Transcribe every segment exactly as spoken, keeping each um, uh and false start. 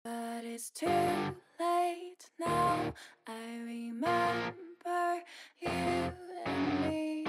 But it's too late now. I remember you and me,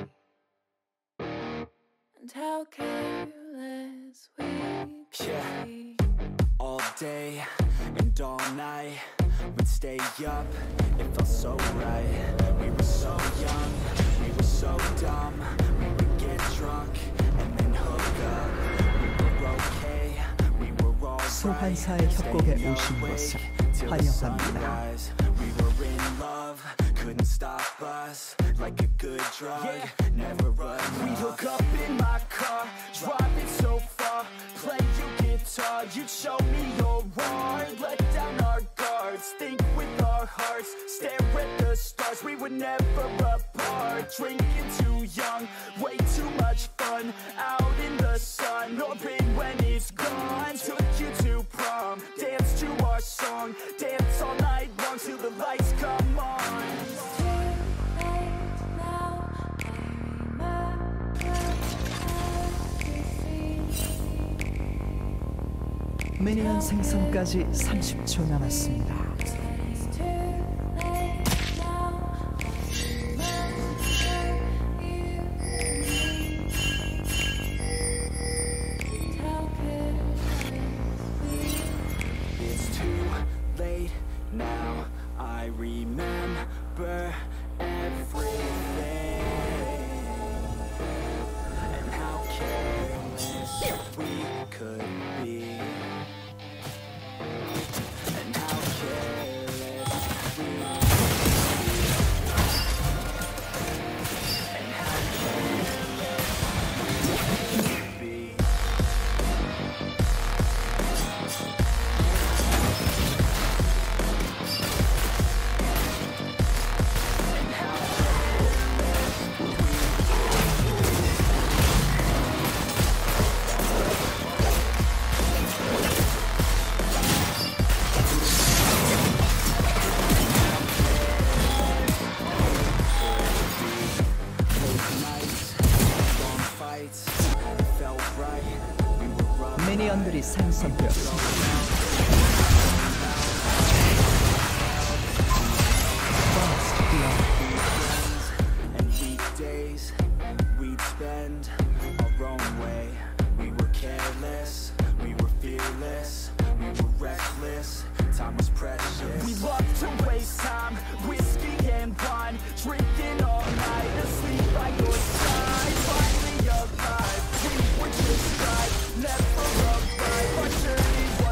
and how careless we could Yeah. be. All day and all night, we'd stay up, it felt so right. We were so young, we were so dumb. We would get drunk and then hook up. We were okay, we were all right. 소환사의 협곡에 오신 것을 환영합니다. We were in love, couldn't stop us. Like a good drug, yeah. Never run. We'd hook up in my car, driving so far. Play you guitar, you'd show me your art. Let down our guards, think with our hearts. Stare at the stars, we were never apart. Drinking too young, way too much fun. Out in the sun, hoping when it's gone. Took you to prom, dance to our song. Dance all night long till the lights come on. 미니언 생성까지 삼십 초 남았습니다. It's too late now. I remember everything and how careless we could be. And how careless we and how careless we could be. 미니언들이 생성되었습니다. And weekdays we'd spend our own way. We were careless, we were fearless, we were reckless. Time was precious. We loved to waste time, whiskey and wine, drinking all night, asleep by your side. Finally alive, we were just right, never arrived. Our journey was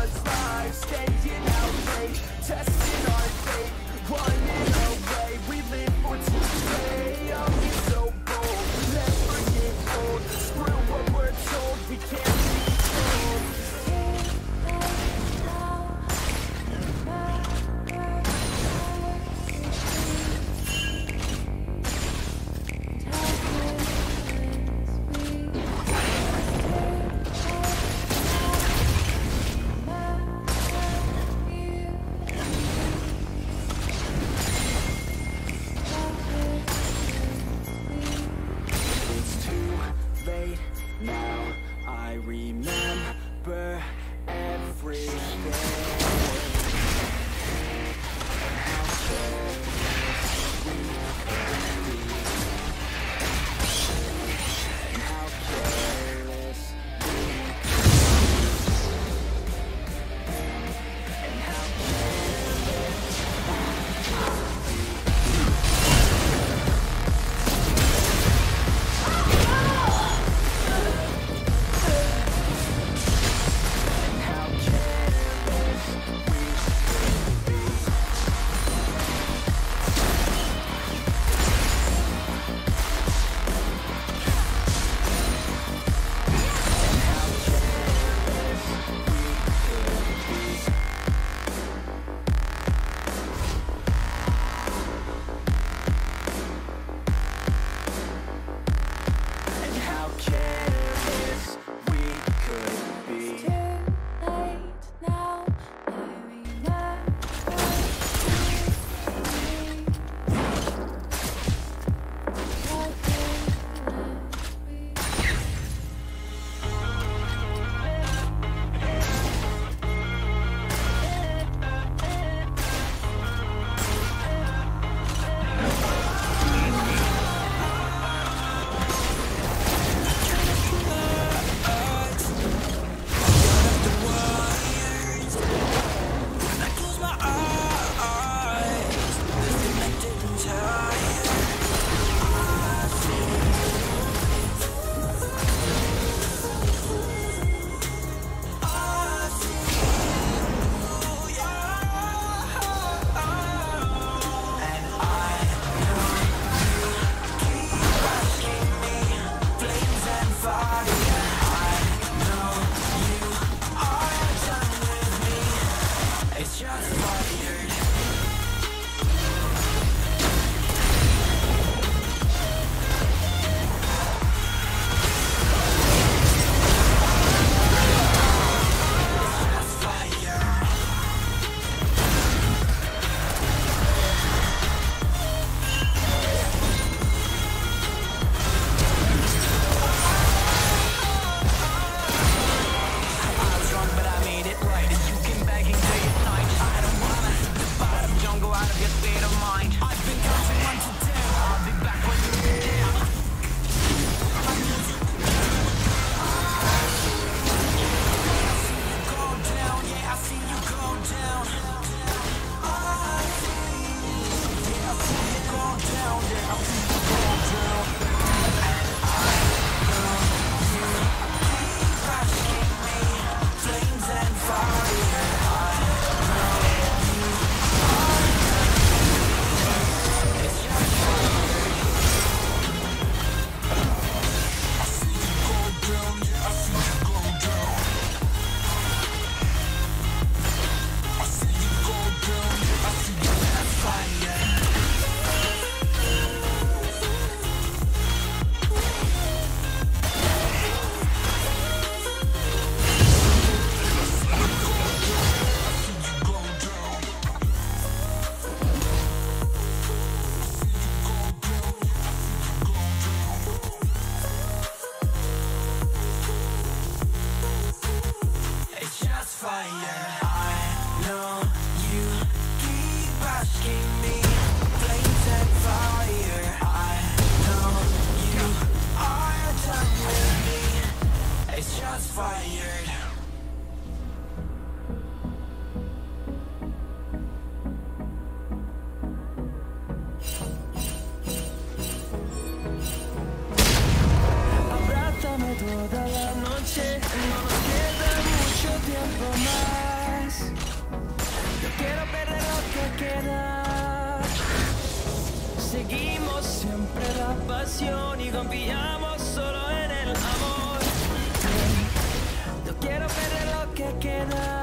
pasión y confiamos solo en el amor. No quiero perder lo que queda.